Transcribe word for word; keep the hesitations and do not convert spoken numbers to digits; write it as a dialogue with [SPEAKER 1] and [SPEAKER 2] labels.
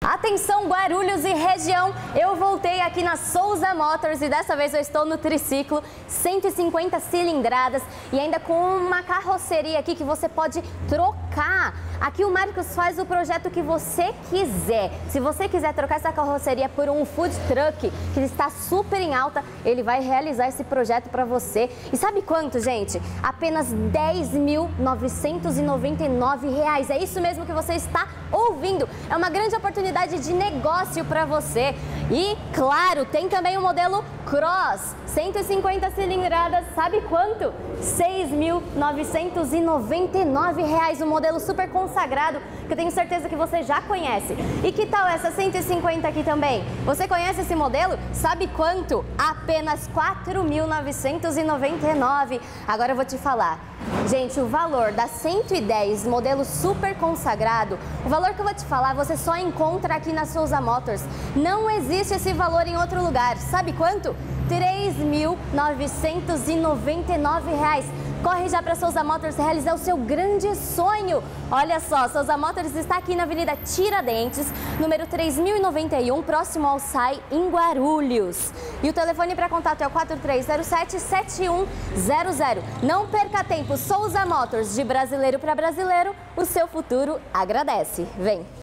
[SPEAKER 1] Atenção Guarulhos e região, eu voltei aqui na Souza Motors e dessa vez eu estou no triciclo, cento e cinquenta cilindradas e ainda com uma carroceria aqui que você pode trocar. Aqui o Marcos faz o projeto que você quiser. Se você quiser trocar essa carroceria por um food truck que está super em alta, ele vai realizar esse projeto para você. E sabe quanto, gente? Apenas dez mil novecentos e noventa e nove reais. É isso mesmo que você está ouvindo. É uma grande oportunidade de negócio para você. E, claro, tem também o modelo Cross, cento e cinquenta cilindradas, sabe quanto? seis mil novecentos e noventa e nove reais, um modelo super consagrado que eu tenho certeza que você já conhece. E que tal essa cento e cinquenta aqui também? Você conhece esse modelo? Sabe quanto? Apenas quatro mil novecentos e noventa e nove. Agora eu vou te falar. Gente, o valor da cento e dez, modelo super consagrado, o valor que eu vou te falar você só encontra aqui na Souza Motors. Não existe esse valor em outro lugar. Sabe quanto? três mil novecentos e noventa e nove reais. Corre já para Souza Motors realizar o seu grande sonho. Olha só, Souza Motors está aqui na Avenida Tiradentes, número três mil e noventa e um, próximo ao S A I, em Guarulhos. E o telefone para contato é o quatro três zero sete, sete um zero zero. Não perca tempo, Souza Motors, de brasileiro para brasileiro, o seu futuro agradece. Vem!